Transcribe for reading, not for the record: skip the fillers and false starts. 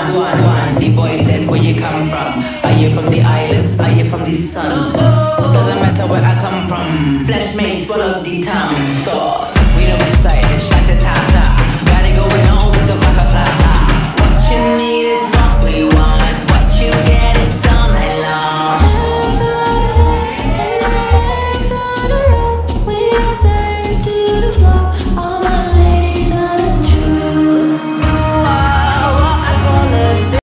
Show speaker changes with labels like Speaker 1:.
Speaker 1: one. The boy says, where you come from? Are you from the islands? Are you from the sun? Doesn't matter where I come from. Flesh may swallow the tongue. So